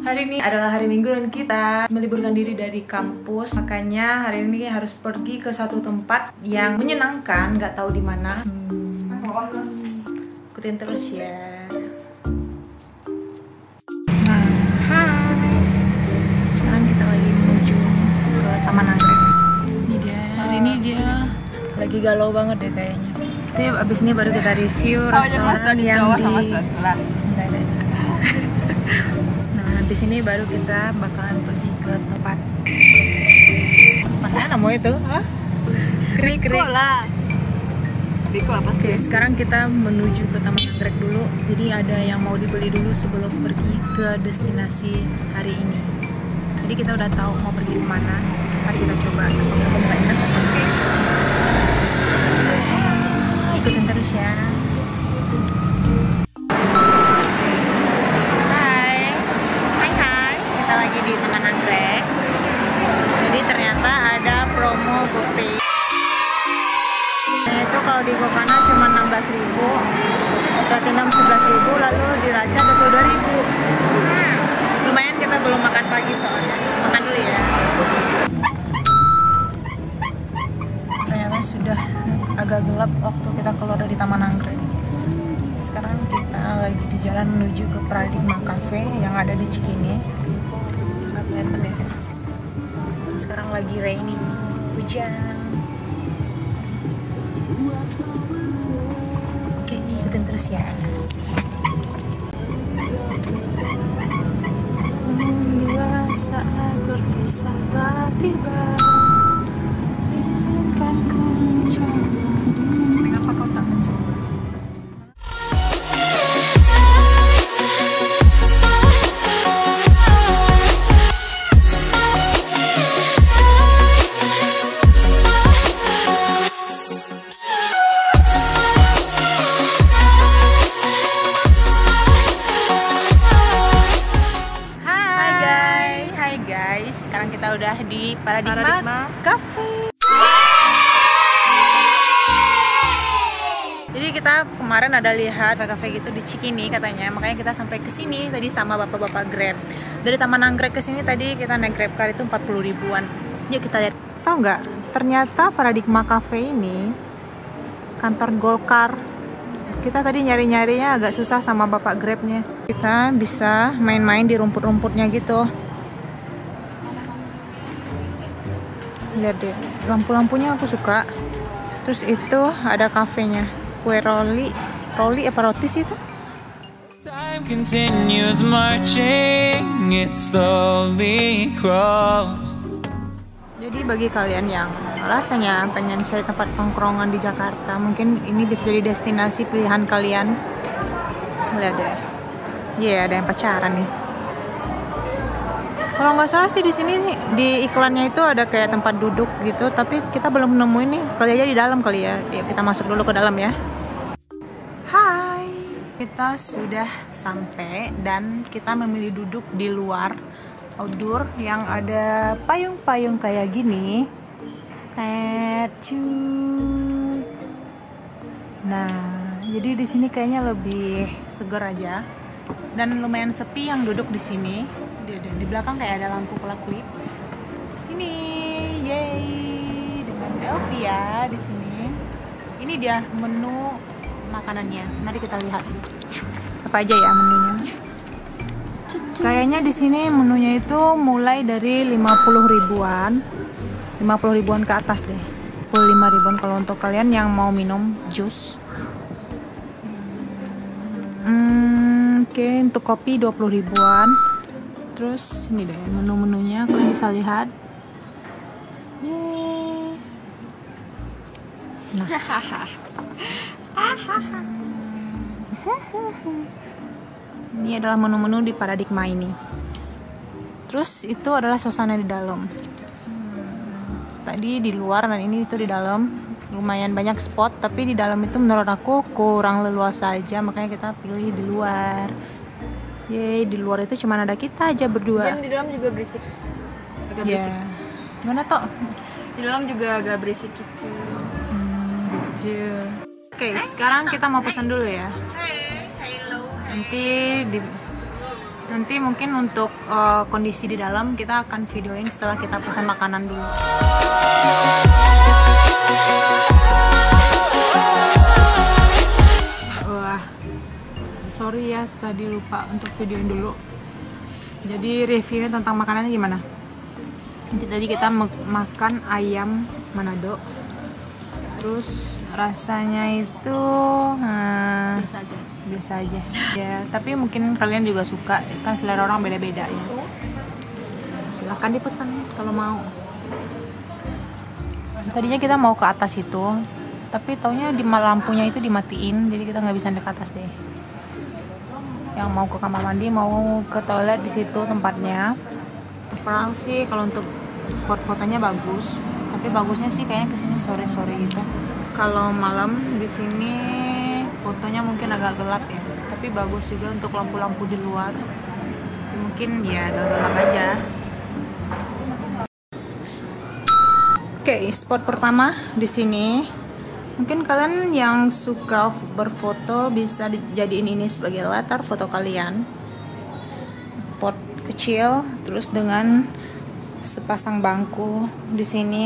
Hari ini adalah hari Minggu dan kita meliburkan diri dari kampus. Makanya hari ini harus pergi ke satu tempat yang menyenangkan, nggak tahu di mana. Ikutin terus ya. Nah, hai. Sekarang kita lagi menuju ke Taman Anggrek. Ini dia. Hari ini dia lagi galau banget deh kayaknya. Jadi abis ini baru kita review restoran yang di di sini baru kita bakalan pergi ke tempat mana namanya itu? Hah? Biko lah. Biko apa sih? Oke, sekarang kita menuju ke Taman Anggrek dulu. Jadi ada yang mau dibeli dulu sebelum pergi ke destinasi hari ini. Jadi kita udah tahu mau pergi kemana. Mari kita coba. Oke. Ikutin terus ya. Di Taman Anggrek. Jadi ternyata ada promo GoPay. Nah, itu kalau di Gokana cuma 16.000, Platinum 11.000, lalu di Raca 22.000. Lumayan, kita belum makan pagi soalnya. Makan dulu ya. Ternyata sudah agak gelap waktu kita keluar dari Taman Anggrek. Sekarang kita lagi di jalan menuju ke Paradigma Cafe yang ada di Cikini. Kelihatan ya. Sekarang lagi raining, hujan. Oke, ikutin terus ya. Bila saat berpisah telah tiba, izinkan ku mencoba. Mengapa kau tak mencoba? Sekarang kita udah di Paradigma Cafe. Jadi kita kemarin ada lihat cafe gitu di Cikini katanya, makanya kita sampai ke sini tadi sama bapak-bapak Grab. Dari Taman Anggrek ke sini tadi kita naik Grab car itu 40 ribuan. Yuk kita lihat. Tahu nggak? Ternyata Paradigma Cafe ini kantor Golkar. Kita tadi nyari-nyarinya agak susah sama bapak Grabnya. Kita bisa main-main di rumput-rumputnya gitu. Lihat deh, lampu-lampunya aku suka. Terus itu ada kafenya, kue roli apa roti sih itu? Time continues marching, it slowly crawls. Jadi bagi kalian yang rasanya pengen cari tempat tongkrongan di Jakarta, mungkin ini bisa jadi destinasi pilihan kalian. Lihat deh, iya ada yang pacaran nih. Kalau nggak salah sih di sini nih, di iklannya itu ada kayak tempat duduk gitu, tapi kita belum nemuin nih. Kali aja di dalam kali ya. Yuk kita masuk dulu ke dalam ya. Hai, kita sudah sampai dan kita memilih duduk di luar outdoor yang ada payung-payung kayak gini. Nah, jadi di sini kayaknya lebih seger aja dan lumayan sepi yang duduk di sini. Di belakang kayak ada lampu kelap-kelip. Sini, yeay, dengan Elvia di sini. Ini dia menu makanannya. Mari kita lihat apa aja ya menunya. Kayaknya di sini menunya itu mulai dari 50 ribuan, 50 ribuan ke atas deh. 55 ribuan kalau untuk kalian yang mau minum jus. Oke, untuk kopi 20 ribuan. Terus ini deh menu-menunya, kalian bisa lihat. Yeay. Nah. Ini adalah menu-menu di Paradigma ini. Terus itu adalah suasana di dalam. Tadi di luar dan ini itu di dalam. Lumayan banyak spot, tapi di dalam itu menurut aku kurang leluasa aja, makanya kita pilih di luar. Yeay, di luar itu cuma ada kita aja berdua. Dan di dalam juga berisik. Agak berisik. Gimana toh? Di dalam juga agak berisik gitu. Gitu. Oke, sekarang kita mau pesan dulu ya. Nanti Nanti mungkin untuk kondisi di dalam kita akan videoin setelah kita pesan makanan dulu. Wah, sorry ya tadi lupa untuk videoin dulu. Jadi reviewnya tentang makanannya gimana? Nanti tadi kita makan ayam Manado. Terus rasanya itu biasa aja ya, tapi mungkin kalian juga suka, kan selera orang beda-beda ya. Silahkan dipesan kalau mau. Tadinya kita mau ke atas itu, tapi taunya di lampunya itu dimatiin, jadi kita nggak bisa naik ke atas deh. Yang mau ke kamar mandi, mau ke toilet di situ tempatnya. Perang sih kalau untuk spot fotonya bagus, tapi bagusnya sih kayaknya kesini sore-sore gitu. Kalau malam di sini fotonya mungkin agak gelap ya, tapi bagus juga untuk lampu-lampu di luar. Mungkin ya agak gelap aja. Oke, spot pertama di sini. Mungkin kalian yang suka berfoto bisa dijadiin ini sebagai latar foto kalian. Pot kecil, terus dengan sepasang bangku di sini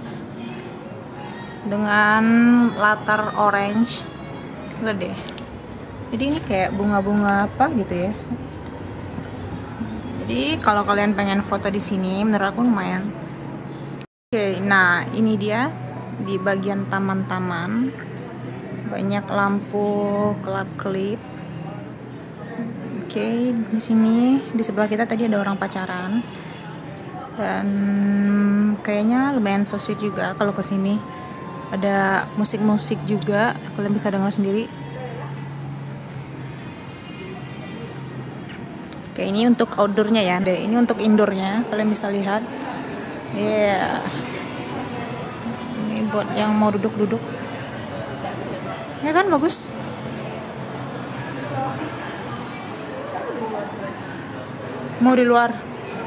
dengan latar orange. Lihat deh. Jadi ini kayak bunga-bunga apa gitu ya. Jadi kalau kalian pengen foto di sini, menurut aku lumayan. Oke, nah ini dia di bagian taman-taman. Banyak lampu kelap-kelip. Oke, di sini di sebelah kita tadi ada orang pacaran. Dan kayaknya lumayan so sweet juga kalau kesini. Ada musik-musik juga, kalian bisa dengar sendiri. Oke, ini untuk outdoornya ya. Ini untuk indoornya, kalian bisa lihat. Ya, yeah. Ini buat yang mau duduk-duduk. Ya kan bagus. Mau di luar.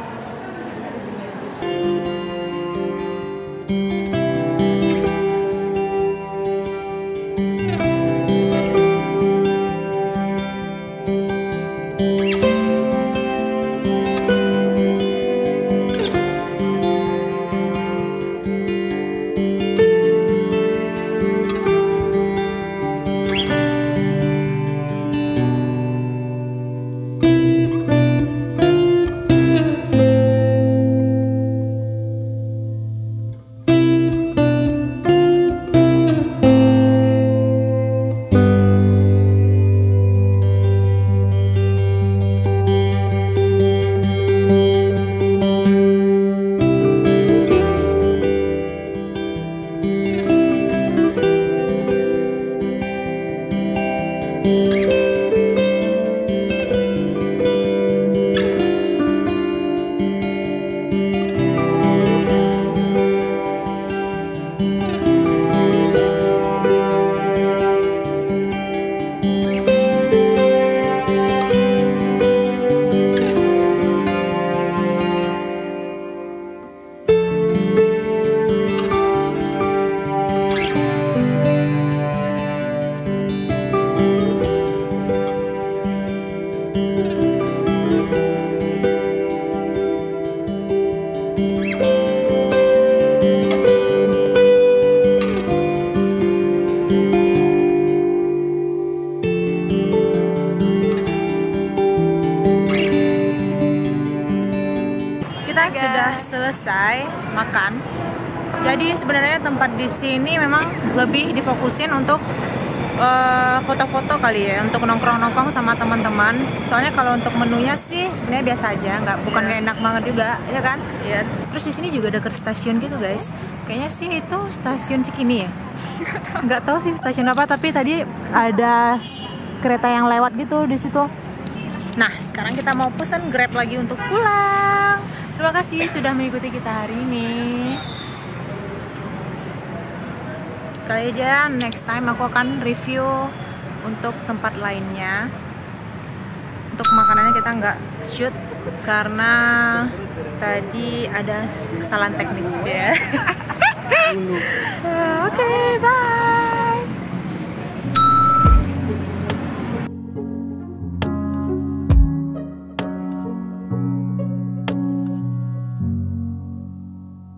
Sudah selesai makan. Jadi sebenarnya tempat di sini memang lebih difokusin untuk foto-foto kali ya, untuk nongkrong-nongkrong sama teman-teman. Soalnya kalau untuk menunya sih sebenarnya biasa aja, bukan kayak enak banget juga, ya kan? Iya. Terus di sini juga dekat stasiun gitu guys. Kayaknya sih itu stasiun Cikini ya. Nggak tahu sih stasiun apa, tapi tadi ada kereta yang lewat gitu di situ. Nah, sekarang kita mau pesan Grab lagi untuk pulang. Terima kasih sudah mengikuti kita hari ini. Kali aja next time aku akan review untuk tempat lainnya. Untuk makanannya kita nggak shoot karena tadi ada kesalahan teknis ya. Oke, bye.